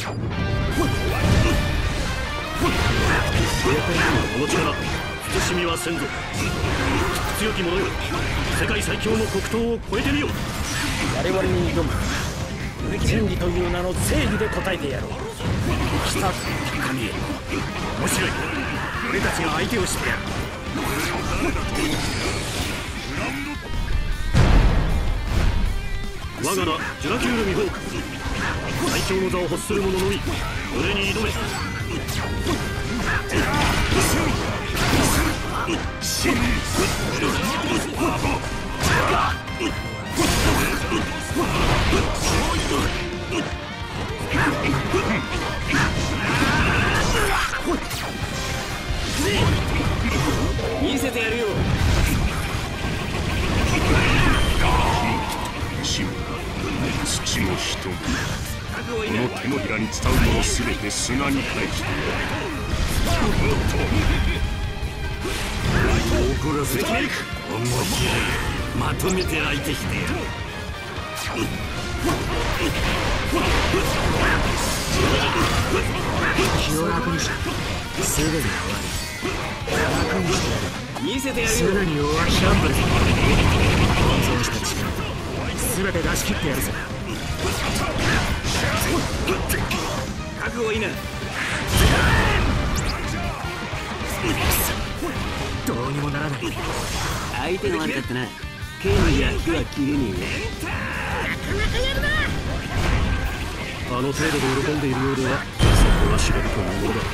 この力慎みはせんぞ。強き者よ、世界最強の黒刀を超えてみよう。 我々に挑む真理という名の正義で答えてやろう。来た神へ。面白い。俺たちが相手をしてやる。 我が名ジュラキュール・ミホーク、最強の座を欲する者のみ俺に挑め。 見せてやるよ。 土の人々、この手のひらに伝うものすべて砂に返して怒らせていく。まとめて相手してやる。 気を楽にしすぐに終わる。楽にしてやる。見せてやるよ。すぐに終わる。シャンブルそうした力全て出し切ってやるぜ。覚悟いいな。どうにもならない。相手が悪かったな。剣や火は切れねえよ。なかなかやるな。 あの程度で喜んでいるようではそこが知れるというものだ。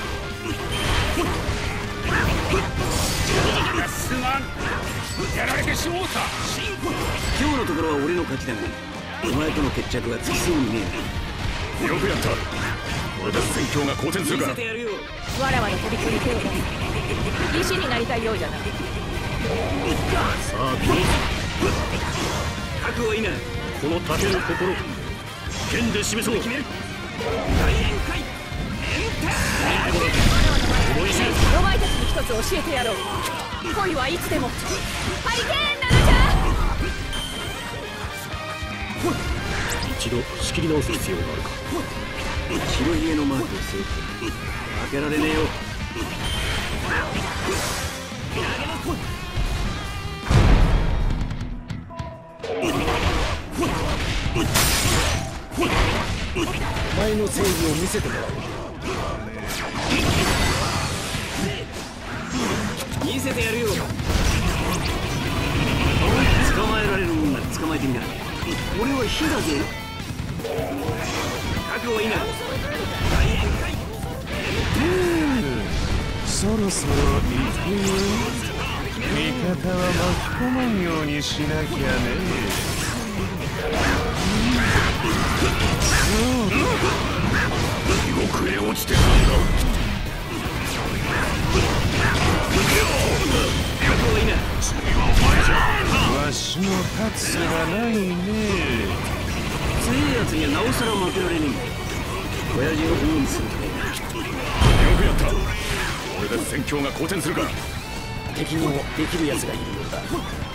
すまん、やられてしもうた。 今日のところは俺の勝ちだが、お前との決着はつきそうにねよくやった。これで戦況が好転するか。 見せてやるよ。 わらわの取り組み手を出し石になりたいようじゃな。 さあどうぞ。 覚悟いいな。 このたける心剣で示そう。 決める。大宴会思い知る。 お前たちに一つ教えてやろう。恋はいつでもハリケーンなのじゃ。 一度仕切り直す必要があるか。 白ひげのマークを背負って負けられねえよ。お前の正義を見せてもらおう。見せてやるよ。捕まえられるもんなら捕まえてみな。俺は火だぜ。覚悟いいな。 そろそろ行くよ。味方は巻き込まんようにしなきゃね。地獄へ落ちてくんだ。 覚悟いいな。 次はお前じゃ。わしの立つがないね。 強いやつにはなおさら負けられねえ。親父を保護にするためだ。 よくやった。これで戦況が好転するか。 敵にもできるやつがいるようだ。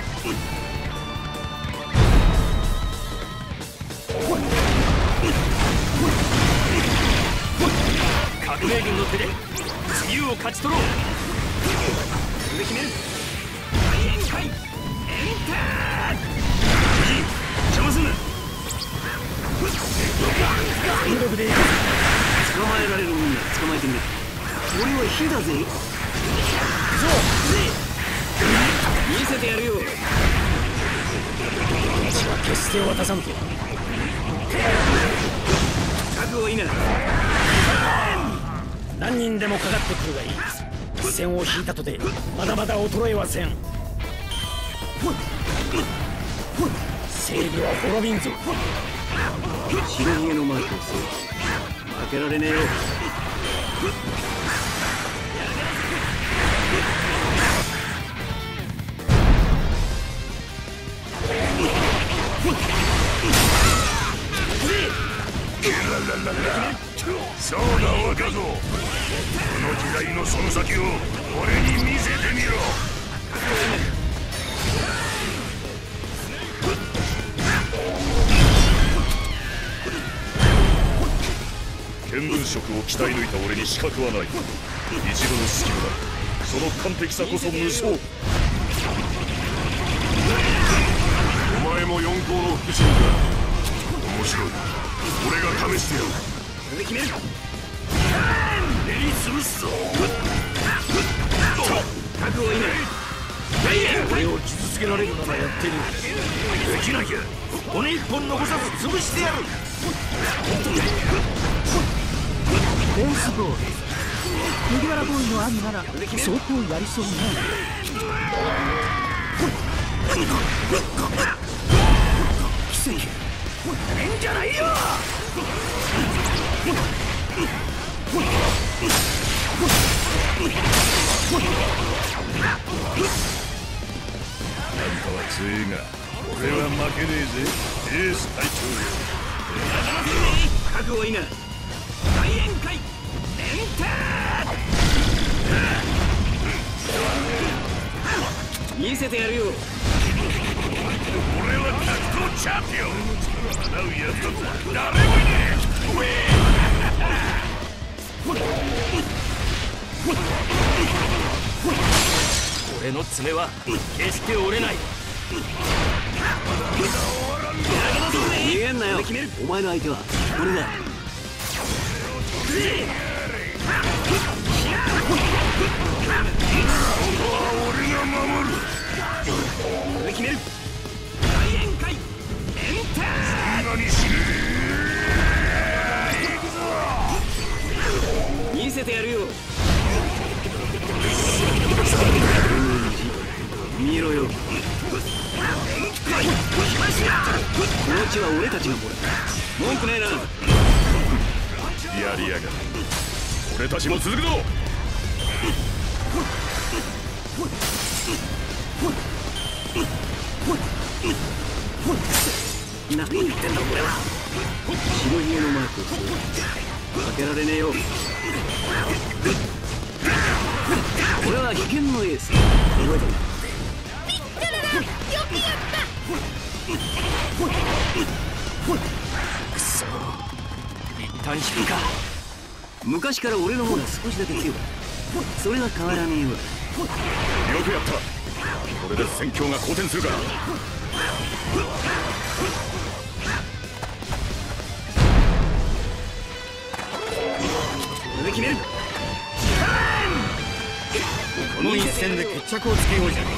革命軍の手で自由を勝ち取ろう。それで決める。大宴会エンター。いい、邪魔すんな。全力で捕まえられるもんなら捕まえてみる。俺は火だぜ。そう見せてやるよ。私は決して渡さんぞ。覚悟いいな。何人でもかかってくるがいい。一線を引いたとてまだまだ衰えはせん。正義は滅びんぞ。白ひげのマークを背負って負けられねえよ。 そうだ若造、この時代のその先を俺に見せてみろ。 見聞色を鍛え抜いた俺に資格はない。一度の隙もない。その完璧さこそ無双。 お前も四皇の腹心か。面白い。俺が試してやる。 これで決める。練り潰すぞ。覚悟いない。俺を傷つけられるならやってる。できなきゃ骨一本残さず潰してやる。 ベースボール麦わらボーイの兄なら相当やりそうね。奇跡変じゃないよ。 あんたは強えが俺は負けねえぜ。エース隊長よ。 覚悟いな。大宴会エンター。見せてやるよ。 俺は格闘チャンピオン。叶うやつだ誰もいねえ。 俺の爪は決して折れない。逃げんなよ。お前の相手は俺だ。 俺が守る。 これ決める。大宴会エンター。 何し見せてやるよ。見ろよ。この地は俺たちがもらう。文句ねえな。 やりやがる。俺たちも続くぞ。 何言ってんだ俺は。白ひげのマークをかけられねえよ。俺は危険のエース。覚えてる。 ビッカララ、よくやったくそ、一旦引くか。昔から俺の方が少しだけ強い。それは変わらねえわ。 よくやった。これで戦況が好転するから。 これで決める。この一戦で決着をつけようじゃない。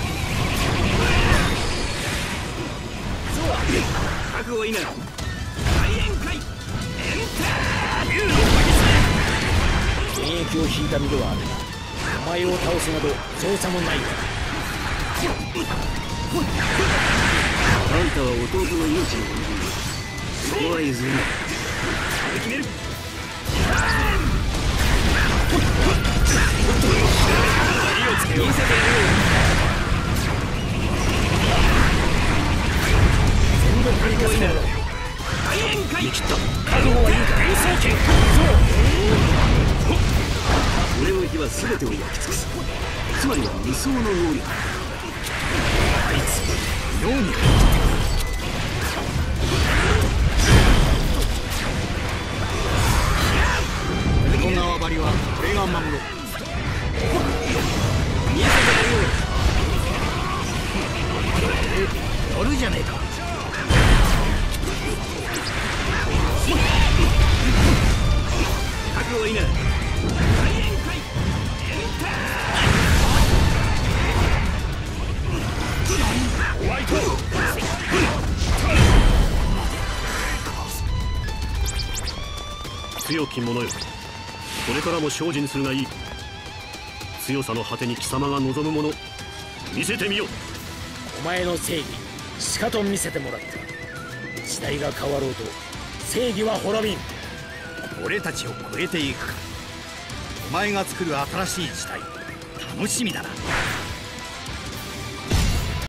覚悟いいな。大宴会エンター。 現役を引いた身ではあるがお前を倒すなど造作もないわ。 あんたは弟の命の恩人。そこは譲るな。決める。見せてやるよ。 全力振りかせろ。 大宴会。 覚悟はいいか。演奏権。 俺の火は全てを焼き尽くす。つまりは理想の能力。あいつ妙に入ってくる。この縄張りは俺が守ろう。見せてやるよ。やるじゃねえか。覚悟いいな。大宴会エンター。ホワイト。 強き者よ、これからも精進するがいい。強さの果てに貴様が望むもの、見せてみよ。 お前の正義しかと見せてもらった。時代が変わろうと正義は滅びん。 俺たちを超えていくか。お前が作る新しい時代楽しみだな。